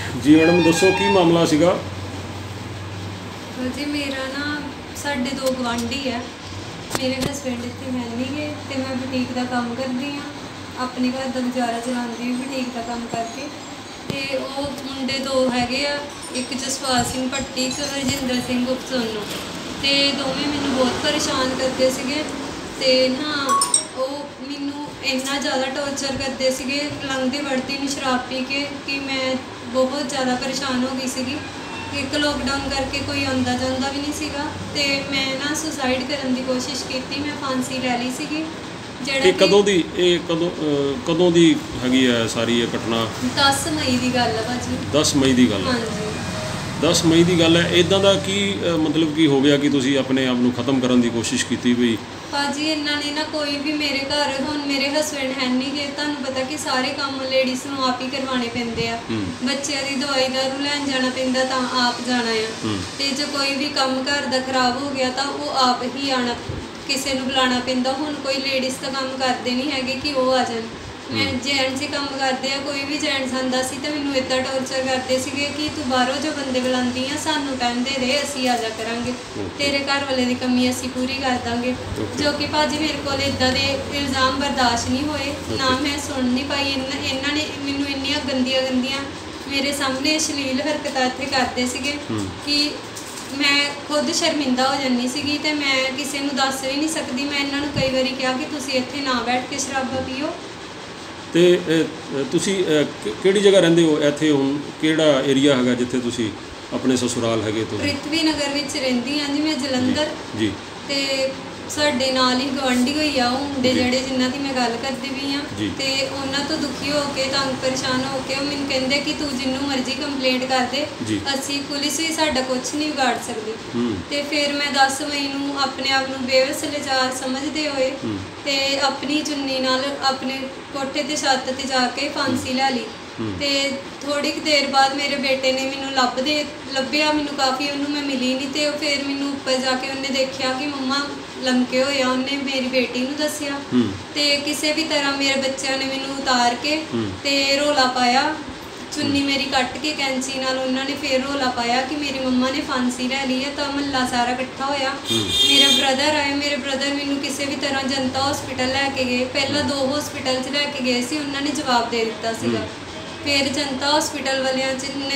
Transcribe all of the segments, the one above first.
जी madam दसो की मामला सीगा? जी मेरा ना साढ़े दो गवांढी है। मेरे हसबैंड इतने है नहीं गे तो मैं बुटीक का काम करती हाँ, अपने घर का गुजारा चलाती बुटीक का काम करके। तो वो मुंडे दो है, एक जसपाल सिंह भट्टी एक रजिंदर सिंह उपसोनू, तो दोवें मैनू बहुत परेशान करते थे। तो ना वो मैनू इन्ना ज़्यादा टॉर्चर करते थे, लंघते वड़ती नहीं शराब पी के, कि मैं बहुत ज़्यादा परेशान हो गई सी। एक लॉकडाउन करके कोई आता जाता भी नहीं सीगा, ते मैं ना सुसाइड करने की कोशिश की, मैं फांसी लै ली सी। कदों दी हैगी है सारी ये घटना? 10 मई की गल है भाजी। 10 मई की गल? हाँ जी 10 मई की गल है। इदां दा की मतलब की हो गया कि तुसी अपने आप नूं खत्म करने की कोशिश की बई? भाजी इन्होंने ना कोई भी मेरे घर हुण मेरे हसबैंड है नहीं गए, तुहानूं पता कि सारे काम लेडीज़ नूं आप ही करवाने पैंदे आ। बच्चों की दवाई दारू लैन जाना पैंदा तां आप जाना है, ते जो कोई भी काम घर दा खराब हो गया तो वो आप ही आना, किसी नूं बुलाना पैंदा। हुण कोई लेडीज़ तो काम करते नहीं है कि वो आ जाए। मैं जेंट्स ही काम करते हैं, कोई भी जेंट्स आंदा सी तो मैनूं इदां टॉर्चर करते थे कि तू बाहरों जो बंदे बुलाती है सानूं टाइम दे दे, असीं आ जा करांगे, तेरे घर वाले की कमी असीं पूरी कर देंगे। जो कि भाजी मेरे को इदां दे इल्ज़ाम बर्दाश्त नहीं होए, ना मैं सुन नहीं पाई। इन्हां ने मैनूं इन्नियां गंदियां गंदियां मेरे सामने अश्लील हरकतां इत्थे करते थे कि मैं खुद शर्मिंदा हो जाती सी, तो मैं किसी नूं दस भी नहीं सकती। मैं इन्हां नूं कई बारी कहा कि तुसीं इत्थे ना बैठ के शराबा पीओ। तो तुसी किहड़ी जगह रहिंदे हो इत्थे? हुण किहड़ा एरिया हैगा जिथे तुसी अपने ससुराल हैगे? तो पृथ्वी नगर विच रहिंदी हां जी मैं, जलंधर जी। ते साडे नाल ही गवांढी होई आ वो मुंडे जिहड़े जिन्हां दी मैं गल करदी पई हां, ते उन्हां तो दुखी हो के तंग परेशान हो के मैनूं कहिंदे कि तू जिन्नू मर्जी कंप्लेंट कर दे, असीं पुलिस भी साडा कुछ नहीं बिगाड़ सकदी। ते फिर मैं 10 मई नूं अपने आप नूं बेवस लाचार समझदे होए ते अपनी चुन्नी नाल अपने कोठे ते छत्त ते जाके फांसी लै ली। ते थोड़ी देर बाद मेरे बेटे ने मैनूं लभ्या, मैनूं काफ़ी उन्होंने मैं मिली नहीं, तो फिर मैनूं उपर जाके उन्हें देखा कि मम्मा लमके होए, उन्हें मेरी बेटी नूं दस्सिया। ते किसी भी तरह मेरे बच्चों ने मैनूं उतार के ते रौला पाया, चुन्नी मेरी कट के कैंची नाल उन्होंने फिर रौला पाया कि मेरी मम्मा ने फांसी लै ली है। तो महल्ला सारा इकट्ठा होया, मेरे ब्रदर आए, मेरे ब्रदर मैनूं किसी भी तरह जनता हॉस्पिटल लैके गए। पहला 2 हॉस्पिटल च लैके गए सी, उन्होंने जवाब दे दिता सीगा। फिर जनता हॉस्पिटल वालियां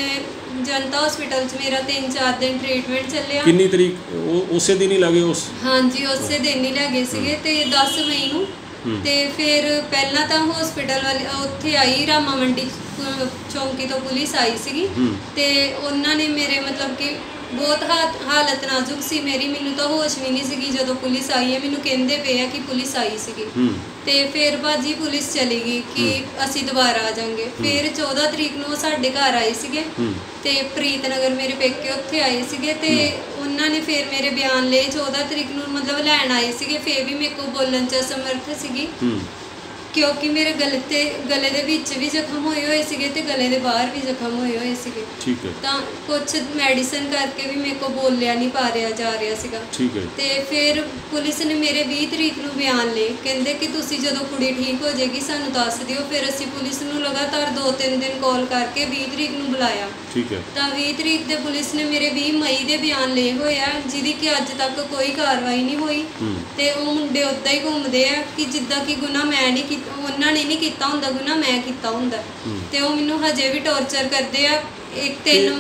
जनता हॉस्पिटल च मेरा 3-4 दिन ट्रीटमेंट चलिया। कितनी तरीक उसे दिन ही लगे? उस हाँ जी उसे दिन ही लै गए सीगे। ते 10 मई नूं ते फिर पहला तो हॉस्पिटल वाले उत्थे आई रामा मंडी चौंकी तो पुलिस आई सी, ते उन्होंने मेरे मतलब कि बहुत हालत नाजुक सी मेरी, मैनूं तो होश भी नहीं सी जो पुलिस आई है। मैनूं कहंदे पे कि पुलिस आई सी, ते फिर भाजी पुलिस चली गई कि असीं दोबारा आ जाएंगे। फिर 14 तरीक नूं साडे घर आए सीगे, ते प्रीत नगर मेरे पेके उत्थे आए सीगे, ते उन्होंने फिर मेरे बयान ले 14 तरीक नूं मतलब लैन आए सीगे। फिर भी मेरे को बोलण च असमर्थ सीगी, क्योंकि मेरे गले दे विच भी जख्म होए सीगे ते गले दे बाहर भी जख्म होए सीगे। ठीक है। तां कुछ मेडिसिन करके भी मेरे को बोलिया नहीं पा रहा जा रहा सीगा। ठीक है। ते फिर पुलिस ने मेरे 20 तरीक नूं बयान ले, कहंदे कि तुसीं जदों कुड़ी ठीक हो जाएगी सानूं दस दिओ। फिर असीं पुलिस नूं लगातार 2-3 दिन कॉल करके 20 तरीक नूं बुलाया। ठीक है। तां 20 तरीक दे पुलिस ने मेरे 20 मई दे बयान ले होए आ, जिहदी कि अज तक कोई कार्रवाई नहीं हुई। ते वो मुंडे उदां ही घूमदे आ कि जिद्दां कि गुनाह मैं नहीं उन्होंने नहीं किया हुंदा, गुनाह मैं किया हुंदा। ते वो मैनूं हजे भी टॉर्चर करते हैं। एक 3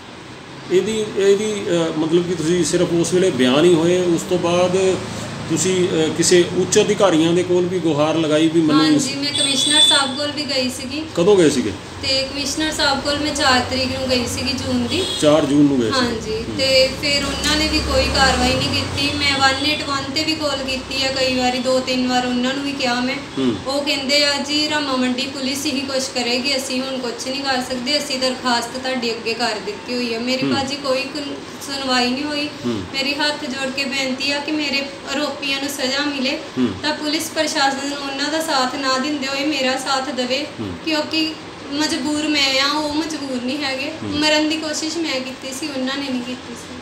मतलब कि तुसीं सिर्फ उस वेले बयान ही होए, उस तो बाद तुसीं किसी उच्च अधिकारियों के कोल भी गुहार लगाई भी? हाँ जी मैं कमिश्नर साहब कोल भी गई सी। कदों गए सीगे? ते कमिश्नर साहब कोल मैं 4 तरीक नूं गई सी, जून की 4 जून नूं गए। हाँ जी। ते फिर उन्होंने भी कोई कार्रवाई नहीं की। मैं 181 ते भी कॉल की है कई बार, 2-3 बार उन्होंने भी कहा मैं। वो कहते आ जी रामा मंडी पुलिस ही कुछ करेगी, असीं हुण कुछ नहीं कर सकते, असीं दरखास्त तुहाडे अगे कर दित्ती हुई है। मेरी भाजी कोई सुनवाई नहीं हुई। मेरी हाथ जोड़ के बेनती है कि मेरे आरोपियों को सज़ा मिले, तो पुलिस प्रशासन उन्हों का साथ ना दिंदे होए मेरा साथ देवे, क्योंकि मजबूर मैं हाँ, वो मजबूर नहीं है। मरन की कोशिश मैं की सी, उन्होंने नहीं की सी।